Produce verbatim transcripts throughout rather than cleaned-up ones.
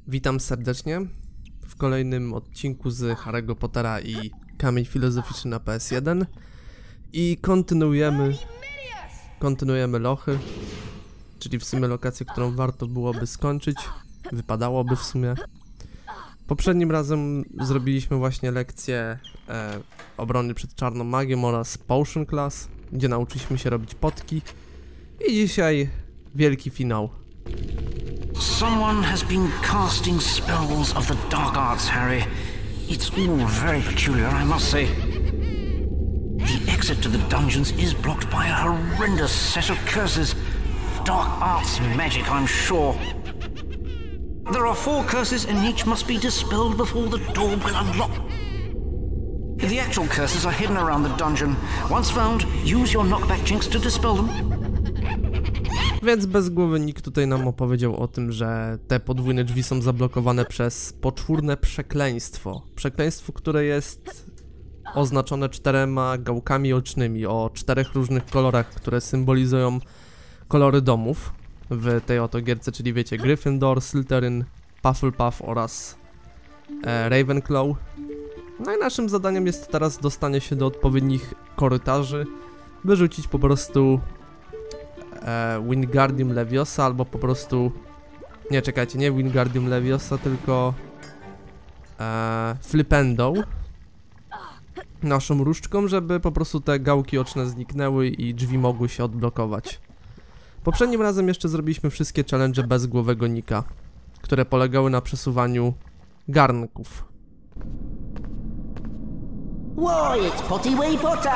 Witam serdecznie w kolejnym odcinku z Harry'ego Pottera i Kamień Filozoficzny na P S jeden i kontynuujemy kontynuujemy lochy, czyli w sumie lokację, którą warto byłoby skończyć, wypadałoby w sumie. Poprzednim razem zrobiliśmy właśnie lekcję e, obrony przed czarną magią oraz Potion Class, gdzie nauczyliśmy się robić potki i dzisiaj wielki finał. Someone has been casting spells of the dark arts, Harry. It's all very peculiar, I must say. The exit to the dungeons is blocked by a horrendous set of curses. Dark arts magic, I'm sure. There are four curses and each must be dispelled before the door will unlock. The actual curses are hidden around the dungeon. Once found, use your knockback jinx to dispel them. Więc bez głowy nikt tutaj nam opowiedział o tym, że te podwójne drzwi są zablokowane przez poczwórne przekleństwo. Przekleństwo, które jest oznaczone czterema gałkami ocznymi o czterech różnych kolorach, które symbolizują kolory domów w tej oto gierce, czyli wiecie, Gryffindor, Slytherin, Hufflepuff oraz e, Ravenclaw. No i naszym zadaniem jest teraz dostanie się do odpowiednich korytarzy, wyrzucić po prostu e, Wingardium Leviosa albo po prostu... Nie, czekajcie, nie Wingardium Leviosa, tylko e, Flipendo naszą różdżką, żeby po prostu te gałki oczne zniknęły i drzwi mogły się odblokować. Poprzednim razem jeszcze zrobiliśmy wszystkie challenge bez głowego Nika, które polegały na przesuwaniu garnków. Why, it's Potty Wee Potter!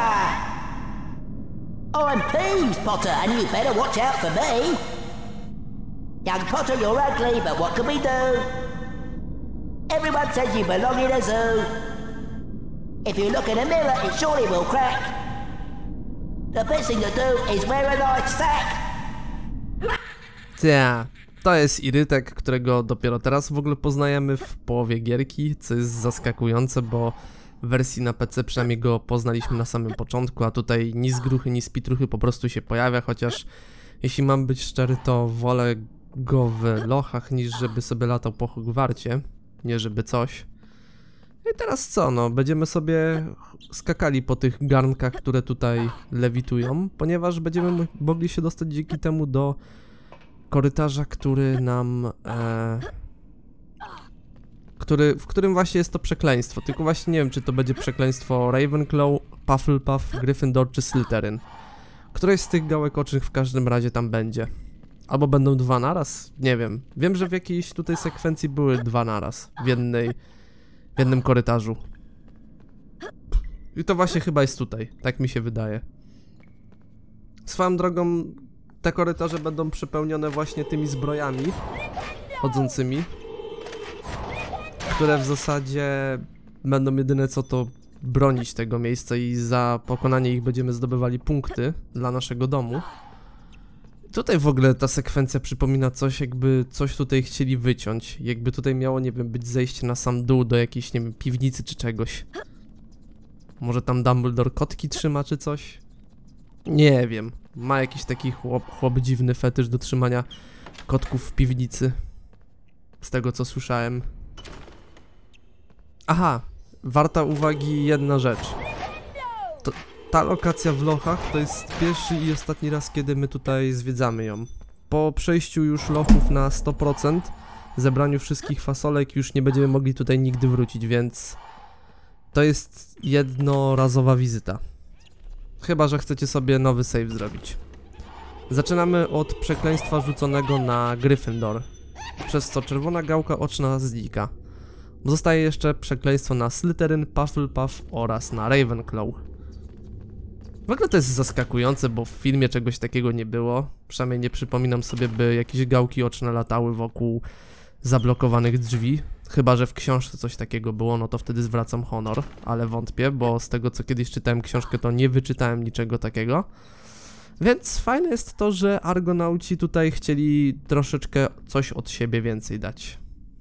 I'm Peeves Potter, and you better watch out for me! Young Potter, you're ugly, but what can we do? Everyone says you belong in a zoo. If you look in a mirror, it surely will crack. The best thing to do is wear a nice sack. Ta, to jest Irytek, którego dopiero teraz w ogóle poznajemy w połowie gierki, co jest zaskakujące, bo w wersji na P C przynajmniej go poznaliśmy na samym początku, a tutaj ni z gruchy, ni z pitruchy po prostu się pojawia, chociaż jeśli mam być szczery, to wolę go w lochach, niż żeby sobie latał po Hogwarcie, nie żeby coś. I teraz co, no, będziemy sobie skakali po tych garnkach, które tutaj lewitują, ponieważ będziemy mogli się dostać dzięki temu do korytarza, który nam... E, który, w którym właśnie jest to przekleństwo, tylko właśnie nie wiem, czy to będzie przekleństwo Ravenclaw, Hufflepuff, Gryffindor czy Slytherin. Któreś z tych gałek ocznych w każdym razie tam będzie. Albo będą dwa naraz? Nie wiem. Wiem, że w jakiejś tutaj sekwencji były dwa naraz w jednej, w jednym korytarzu. I to właśnie chyba jest tutaj, tak mi się wydaje. Swoją drogą te korytarze będą przepełnione właśnie tymi zbrojami chodzącymi, które w zasadzie będą jedyne co to bronić tego miejsca i za pokonanie ich będziemy zdobywali punkty dla naszego domu. Tutaj w ogóle ta sekwencja przypomina coś, jakby coś tutaj chcieli wyciąć, jakby tutaj miało, nie wiem, być zejście na sam dół do jakiejś, nie wiem, piwnicy czy czegoś. Może tam Dumbledore kotki trzyma czy coś? Nie wiem, ma jakiś taki chłop, chłop dziwny fetysz do trzymania kotków w piwnicy, z tego co słyszałem. Aha, warta uwagi jedna rzecz. To, ta lokacja w lochach to jest pierwszy i ostatni raz, kiedy my tutaj zwiedzamy ją. Po przejściu już lochów na sto procent, zebraniu wszystkich fasolek już nie będziemy mogli tutaj nigdy wrócić, więc to jest jednorazowa wizyta. Chyba że chcecie sobie nowy save zrobić. Zaczynamy od przekleństwa rzuconego na Gryffindor, przez co czerwona gałka oczna znika. Zostaje jeszcze przekleństwo na Slytherin, Hufflepuff oraz na Ravenclaw. W ogóle to jest zaskakujące, bo w filmie czegoś takiego nie było. Przynajmniej nie przypominam sobie, by jakieś gałki oczne latały wokół zablokowanych drzwi. Chyba że w książce coś takiego było, no to wtedy zwracam honor, ale wątpię, bo z tego co kiedyś czytałem książkę, to nie wyczytałem niczego takiego. Więc fajne jest to, że Argonauci tutaj chcieli troszeczkę coś od siebie więcej dać.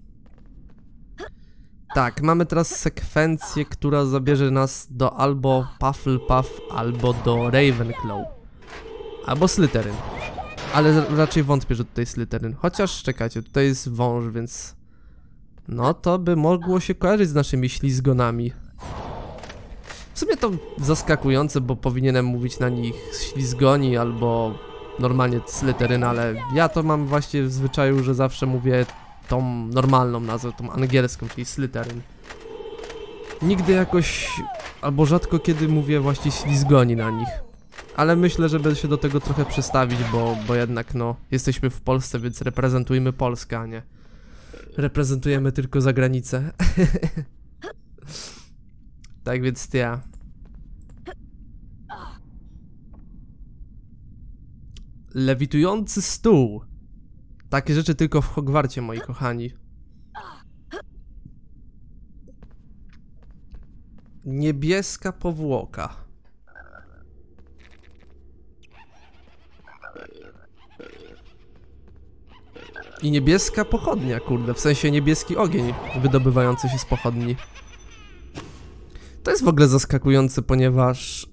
Tak, mamy teraz sekwencję, która zabierze nas do albo Hufflepuff, albo do Ravenclaw. Albo Slytherin. Ale raczej wątpię, że tutaj Slytherin. Chociaż czekajcie, tutaj jest wąż, więc no to by mogło się kojarzyć z naszymi ślizgonami. W sumie to zaskakujące, bo powinienem mówić na nich ślizgoni albo normalnie Slytherin, ale ja to mam właśnie w zwyczaju, że zawsze mówię tą normalną nazwę, tą angielską, czyli Slytherin. Nigdy jakoś, albo rzadko kiedy mówię właśnie ślizgoni na nich. Ale myślę, że będę się do tego trochę przestawić, bo, bo jednak no, jesteśmy w Polsce, więc reprezentujmy Polskę, a nie reprezentujemy tylko zagranicę. Tak więc ja. Lewitujący stół. Takie rzeczy tylko w Hogwarcie, moi kochani. Niebieska powłoka. I niebieska pochodnia, kurde, w sensie niebieski ogień wydobywający się z pochodni. To jest w ogóle zaskakujące, ponieważ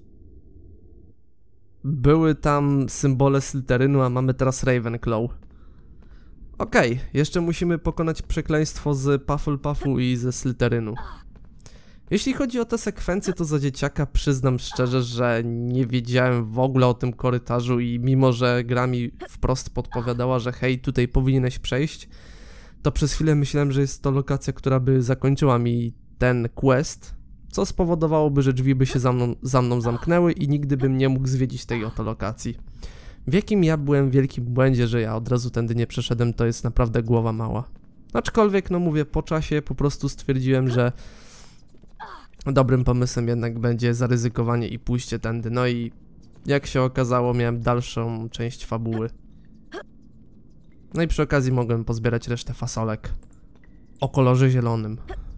były tam symbole Slytherynu, a mamy teraz Ravenclaw. Okej, okay, jeszcze musimy pokonać przekleństwo z Hufflepuffu i ze Slytherynu. Jeśli chodzi o te sekwencje, to za dzieciaka przyznam szczerze, że nie wiedziałem w ogóle o tym korytarzu i mimo, że gra mi wprost podpowiadała, że hej, tutaj powinieneś przejść, to przez chwilę myślałem, że jest to lokacja, która by zakończyła mi ten quest, co spowodowałoby, że drzwi by się za mną, za mną zamknęły i nigdy bym nie mógł zwiedzić tej oto lokacji. W jakim ja byłem w wielkim błędzie, że ja od razu tędy nie przeszedłem, to jest naprawdę głowa mała. Aczkolwiek, no mówię, po czasie po prostu stwierdziłem, że dobrym pomysłem jednak będzie zaryzykowanie i pójście tędy. No i jak się okazało, miałem dalszą część fabuły. No i przy okazji mogłem pozbierać resztę fasolek o kolorze zielonym.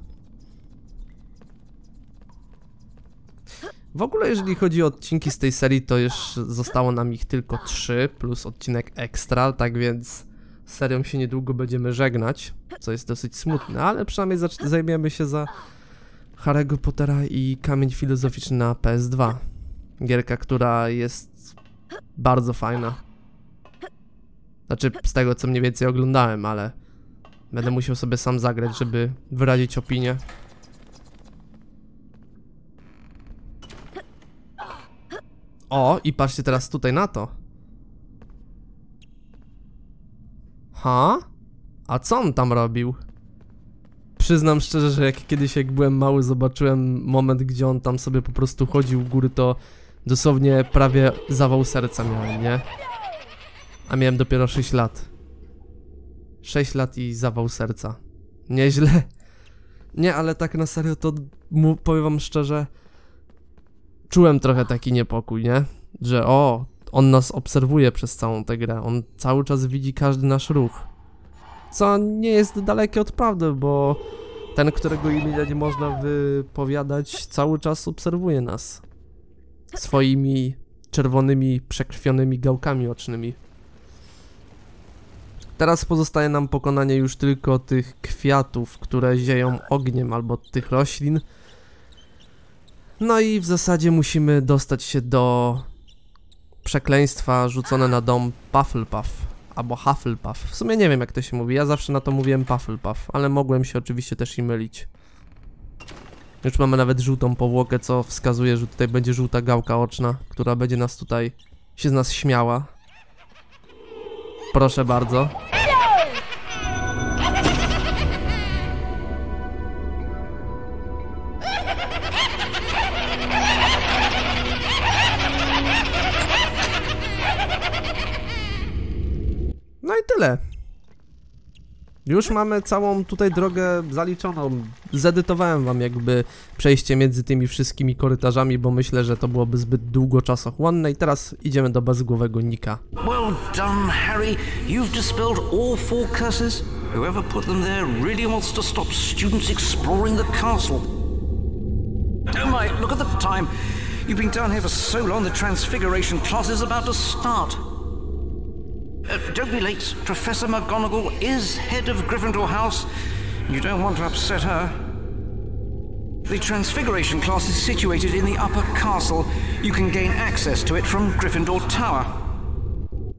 W ogóle jeżeli chodzi o odcinki z tej serii, to już zostało nam ich tylko trzy plus odcinek ekstra, tak więc z serią się niedługo będziemy żegnać, co jest dosyć smutne, ale przynajmniej zajmiemy się za Harry'ego Pottera i Kamień Filozoficzny na P S dwa. Gierka, która jest bardzo fajna. Znaczy z tego, co mniej więcej oglądałem, ale będę musiał sobie sam zagrać, żeby wyrazić opinię. O, i patrzcie teraz tutaj na to. Ha? A co on tam robił? Przyznam szczerze, że jak kiedyś jak byłem mały, zobaczyłem moment, gdzie on tam sobie po prostu chodził u góry, to dosłownie prawie zawał serca miałem, nie? A miałem dopiero sześć lat. sześć lat i zawał serca. Nieźle. Nie, ale tak na serio to mu, powiem wam szczerze, czułem trochę taki niepokój, nie? Że o, on nas obserwuje przez całą tę grę, on cały czas widzi każdy nasz ruch. Co nie jest dalekie od prawdy, bo ten, którego imienia nie można wypowiadać, cały czas obserwuje nas swoimi czerwonymi, przekrwionymi gałkami ocznymi. Teraz pozostaje nam pokonanie już tylko tych kwiatów, które zieją ogniem, albo tych roślin. No i w zasadzie musimy dostać się do przekleństwa rzucone na dom Hufflepuff. Albo Hufflepuff. W sumie nie wiem, jak to się mówi. Ja zawsze na to mówiłem Hufflepuff, ale mogłem się oczywiście też i mylić. Już mamy nawet żółtą powłokę, co wskazuje, że tutaj będzie żółta gałka oczna, która będzie nas tutaj się z nas śmiała. Proszę bardzo. No i tyle. Już mamy całą tutaj drogę zaliczoną. Zedytowałem wam jakby przejście między tymi wszystkimi korytarzami, bo myślę, że to byłoby zbyt długo czasochłonne i teraz idziemy do bezgłowego Nika. Well done, Harry. You've dispelled all four curses. Whoever put them there really wants to stop students exploring the castle. Oh my, look at the time. You've been down here for so long, the Transfiguration class is about to start. Uh, don't be late. Professor McGonagall is head of Gryffindor House. You don't want to upset her. The Transfiguration class is situated in the upper castle. You can gain access to it from Gryffindor Tower.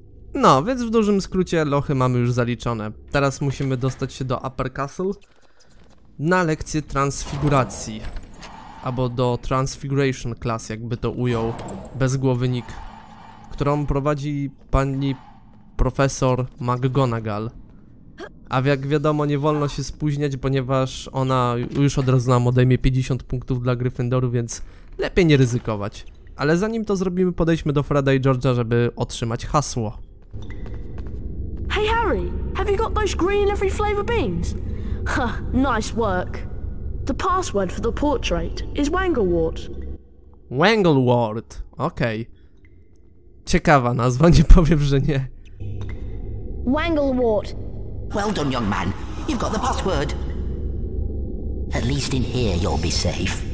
No, więc w dużym skrócie lochy mamy już zaliczone. Teraz musimy dostać się do Upper Castle. na lekcję transfiguracji. Albo do Transfiguration Class, jakby to ujął bezgłowy nick, którą prowadzi pani profesor McGonagall. A jak wiadomo, nie wolno się spóźniać, ponieważ ona już od razu nam odejmie pięćdziesiąt punktów dla Gryffindoru, więc lepiej nie ryzykować. Ale zanim to zrobimy, podejdźmy do Freda i George'a, żeby otrzymać hasło. Hey Harry, have you got those green every flavour beans? Huh, nice work. The password for the portrait is Wanglewort. Wanglewort, okej. Okay. Ciekawa nazwa, nie powiem, że nie. Wanglewort. Well done, young man. You've got the password. At least in here you'll be safe.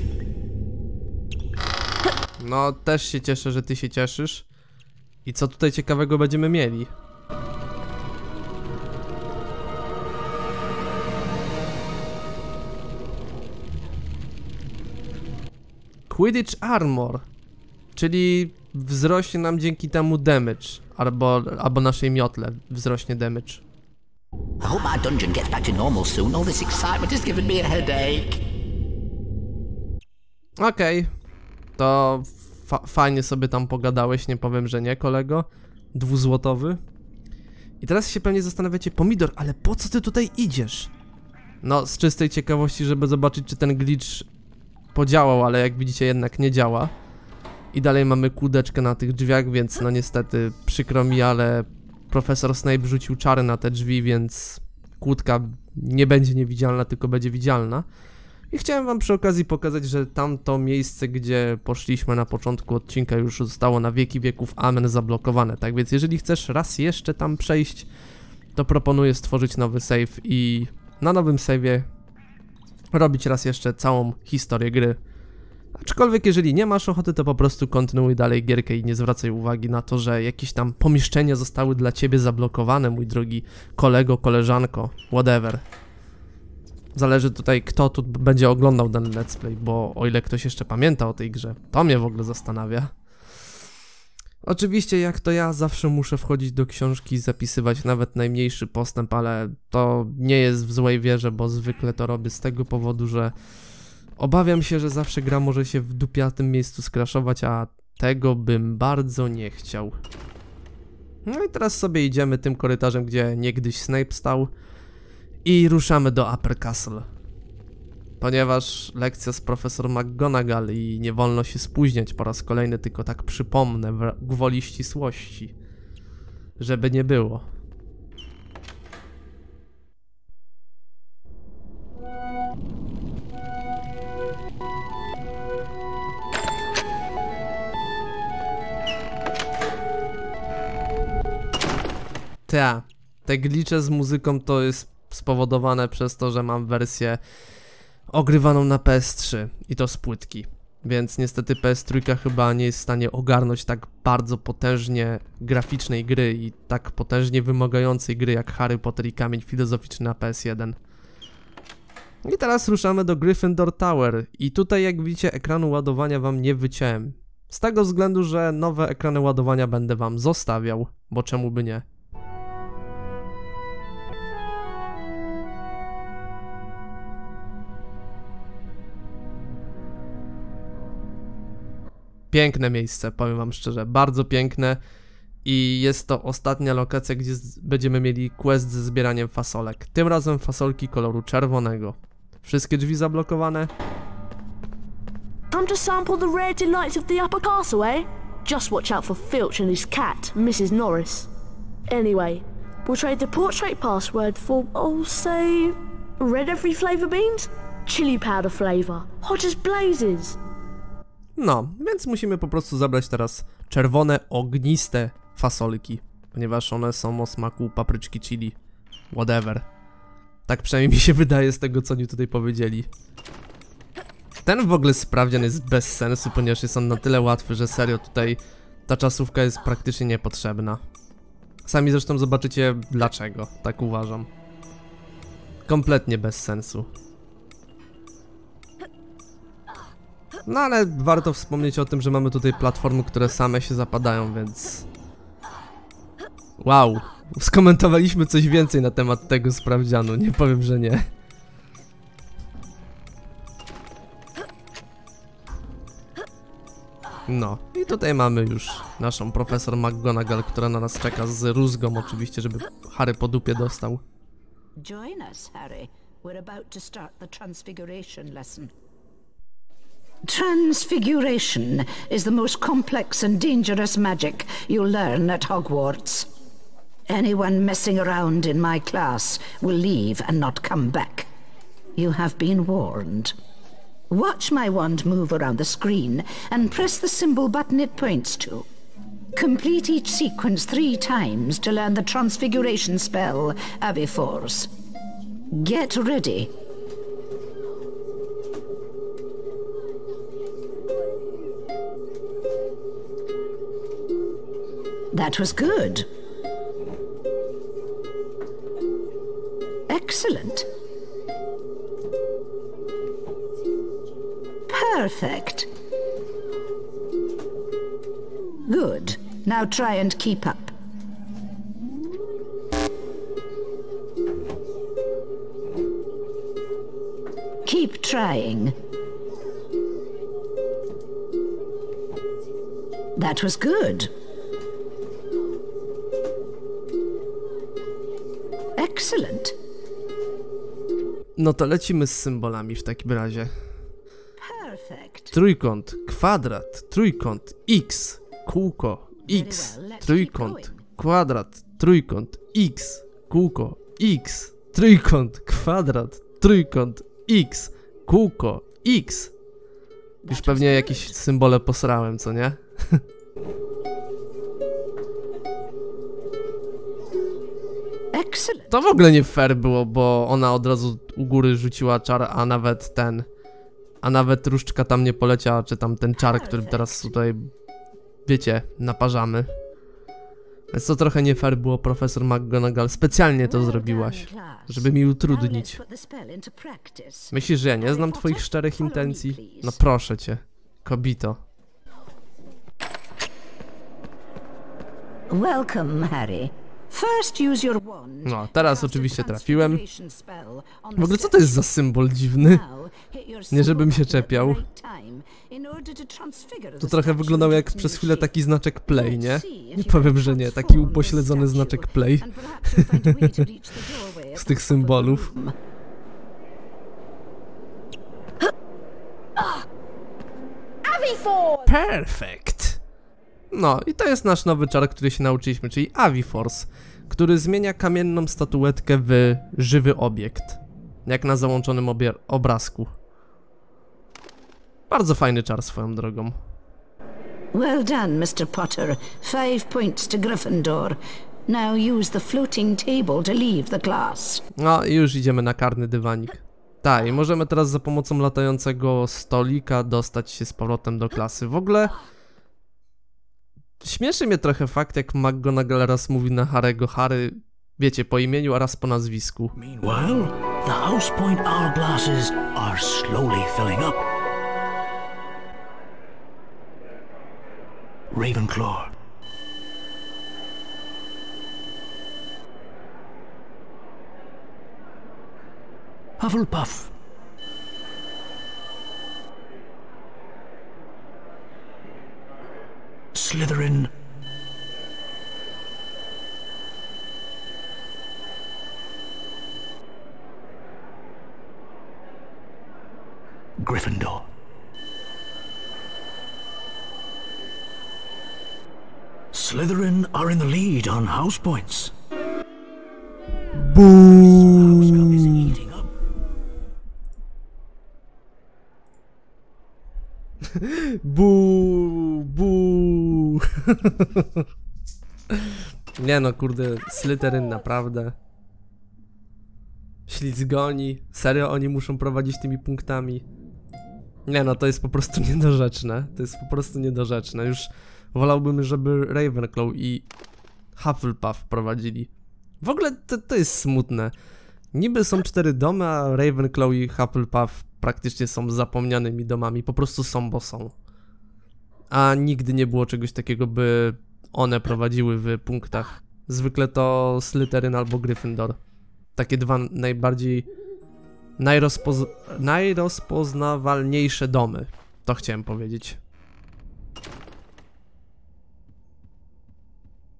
No, też się cieszę, że ty się cieszysz. I co tutaj ciekawego będziemy mieli? Quidditch Armor, czyli wzrośnie nam dzięki temu damage, albo, albo naszej miotle wzrośnie damage. I hope our dungeon gets back to normal soon. All this excitement has given me a headache. Okej, okay. To fa fajnie sobie tam pogadałeś, nie powiem, że nie, kolego. Dwuzłotowy. I teraz się pewnie zastanawiacie, Pomidor, ale po co ty tutaj idziesz? No, z czystej ciekawości, żeby zobaczyć, czy ten glitch podziałał, ale jak widzicie jednak nie działa. I dalej mamy kłódeczkę na tych drzwiach, więc no niestety przykro mi, ale profesor Snape rzucił czary na te drzwi, więc kłódka nie będzie niewidzialna, tylko będzie widzialna. I chciałem wam przy okazji pokazać, że tamto miejsce, gdzie poszliśmy na początku odcinka, już zostało na wieki wieków amen zablokowane. Tak więc jeżeli chcesz raz jeszcze tam przejść, to proponuję stworzyć nowy save i na nowym save'ie robić raz jeszcze całą historię gry. Aczkolwiek jeżeli nie masz ochoty, to po prostu kontynuuj dalej gierkę i nie zwracaj uwagi na to, że jakieś tam pomieszczenia zostały dla ciebie zablokowane, mój drogi kolego, koleżanko, whatever. Zależy tutaj, kto tu będzie oglądał ten let's play, bo o ile ktoś jeszcze pamięta o tej grze, to mnie w ogóle zastanawia. Oczywiście, jak to ja, zawsze muszę wchodzić do książki i zapisywać nawet najmniejszy postęp, ale to nie jest w złej wierze, bo zwykle to robię z tego powodu, że obawiam się, że zawsze gra może się w dupiatym miejscu skraszować, a tego bym bardzo nie chciał. No i teraz sobie idziemy tym korytarzem, gdzie niegdyś Snape stał i ruszamy do Upper Castle. Ponieważ lekcja z profesor McGonagall i nie wolno się spóźniać po raz kolejny, tylko tak przypomnę w gwoli ścisłości, żeby nie było. Ta, te glitche z muzyką to jest spowodowane przez to, że mam wersję ogrywaną na P S trzy i to z płytki, więc niestety P S trzy chyba nie jest w stanie ogarnąć tak bardzo potężnie graficznej gry i tak potężnie wymagającej gry jak Harry Potter i Kamień Filozoficzny na P S jeden. I teraz ruszamy do Gryffindor Tower i tutaj, jak widzicie, ekranu ładowania wam nie wyciąłem. Z tego względu, że nowe ekrany ładowania będę wam zostawiał, bo czemu by nie. Piękne miejsce, powiem wam szczerze, bardzo piękne i jest to ostatnia lokacja, gdzie będziemy mieli quest ze zbieraniem fasolek. Tym razem fasolki koloru czerwonego. Wszystkie drzwi zablokowane. Time to sample the rare delights of the Upper Castle, eh? Just watch out for Filch and his cat, Missus Norris. Anyway, we'll trade the portrait password for, oh, say, red every flavour beans? Chili powder flavour, hot as blazes. No, więc musimy po prostu zabrać teraz czerwone, ogniste fasolki, ponieważ one są o smaku papryczki chili, whatever. Tak przynajmniej mi się wydaje z tego, co oni tutaj powiedzieli. Ten w ogóle sprawdzian jest bez sensu, ponieważ jest on na tyle łatwy, że serio tutaj ta czasówka jest praktycznie niepotrzebna. Sami zresztą zobaczycie dlaczego, tak uważam. Kompletnie bez sensu. No ale warto wspomnieć o tym, że mamy tutaj platformy, które same się zapadają, więc... Wow, skomentowaliśmy coś więcej na temat tego sprawdzianu, nie powiem, że nie. No, i tutaj mamy już naszą profesor McGonagall, która na nas czeka z rózgą oczywiście, żeby Harry po dupie dostał. Join us, Harry. We're about to start the Transfiguration lesson. Transfiguration is the most complex and dangerous magic you'll learn at Hogwarts. Anyone messing around in my class will leave and not come back. You have been warned. Watch my wand move around the screen and press the symbol button it points to. Complete each sequence three times to learn the Transfiguration spell, Aviforce. Get ready. That was good. Excellent. Perfect. Good. Now try and keep up. Keep trying. That was good. Excellent. No to lecimy z symbolami w takim razie. Perfect. Trójkąt, kwadrat, trójkąt, x, kółko, x, trójkąt, kwadrat, trójkąt, x, kółko, x, trójkąt, kwadrat, trójkąt, x, kółko, x. Już pewnie jakieś symbole posrałem, co nie? Excellent. To w ogóle nie fair było, bo ona od razu u góry rzuciła czar, a nawet ten... A nawet różdżka tam nie poleciała, czy tam ten czar, który teraz tutaj, wiecie, naparzamy. Więc to trochę nie fair było, profesor McGonagall. Specjalnie to zrobiłaś, żeby mi utrudnić. Myślisz, że ja nie znam twoich szczerych intencji? No proszę cię, kobito. Welcome, Harry. First use your wand. No, teraz oczywiście trafiłem. W ogóle co to jest za symbol dziwny? Nie żebym się czepiał. To trochę wyglądało jak przez chwilę taki znaczek play, nie? Nie powiem, że nie. Taki upośledzony znaczek play. Z tych symbolów. Perfect! No i to jest nasz nowy czar, który się nauczyliśmy, czyli Aviforce, który zmienia kamienną statuetkę w żywy obiekt, jak na załączonym obrazku. Bardzo fajny czar swoją drogą. Well done, mister Potter. Five points to Gryffindor. Now use the floating table to leave the class. No i już idziemy na karny dywanik. Tak, i możemy teraz za pomocą latającego stolika dostać się z powrotem do klasy. W ogóle... Śmieszy mnie trochę fakt, jak McGonagall raz mówi na Harry'ego Harry, wiecie, po imieniu, a raz po nazwisku. Meanwhile, the House Point hourglasses are slowly filling up. Ravenclaw. Hufflepuff. Slytherin. Gryffindor. Slytherin are in the lead on house points. Boo! Is eating up. Buu, buu. Nie no, kurde, Slytherin naprawdę. Ślizgoni. Serio oni muszą prowadzić tymi punktami? Nie no, to jest po prostu niedorzeczne. To jest po prostu niedorzeczne. Już wolałbym, żeby Ravenclaw i Hufflepuff prowadzili. W ogóle to, to jest smutne. Niby są cztery domy, a Ravenclaw i Hufflepuff praktycznie są zapomnianymi domami. Po prostu są, bo są. A nigdy nie było czegoś takiego, by one prowadziły w punktach. Zwykle to Slytherin albo Gryffindor. Takie dwa najbardziej najrozpoz najrozpoznawalniejsze domy. To chciałem powiedzieć.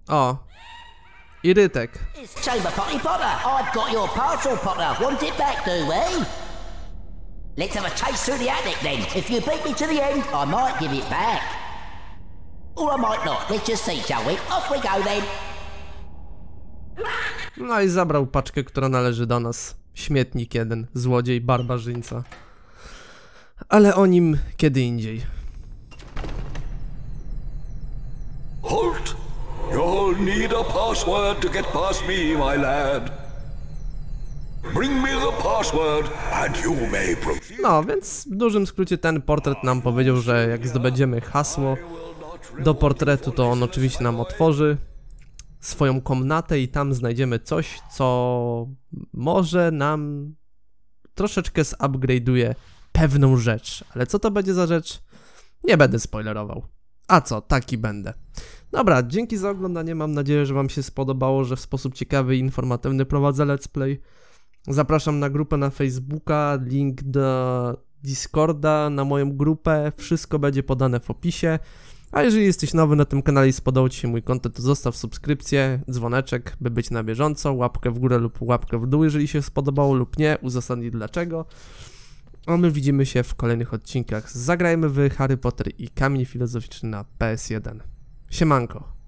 O. I Rytek. It's Chamber Potty Potter. I've got your parcel, Potter. Want it back, do we? Let's have a chase through the attic then. If you beat me to the end, I might give it back. Or I might not. Let's just see, shall we? Off we go then. No i zabrał paczkę, która należy do nas. Śmietnik jeden, złodziej, barbarzyńca. Ale o nim kiedy indziej. Halt! You'll need a password to get past me, my lad. Bring me the password and you may proceed. No, więc w dużym skrócie ten portret nam powiedział, że jak zdobędziemy hasło do portretu, to on oczywiście nam otworzy swoją komnatę i tam znajdziemy coś, co może nam troszeczkę zupgrade'uje pewną rzecz. Ale co to będzie za rzecz? Nie będę spoilerował. A co, taki będę. Dobra, dzięki za oglądanie, mam nadzieję, że wam się spodobało, że w sposób ciekawy i informatywny prowadzę let's play. Zapraszam na grupę na Facebooka, link do Discorda, na moją grupę, wszystko będzie podane w opisie. A jeżeli jesteś nowy na tym kanale i spodobał ci się mój content, to zostaw subskrypcję, dzwoneczek, by być na bieżąco, łapkę w górę lub łapkę w dół, jeżeli się spodobało lub nie, uzasadnij dlaczego. A my widzimy się w kolejnych odcinkach. Zagrajmy w Harry Potter i Kamień Filozoficzny na P S jeden. Siemanko.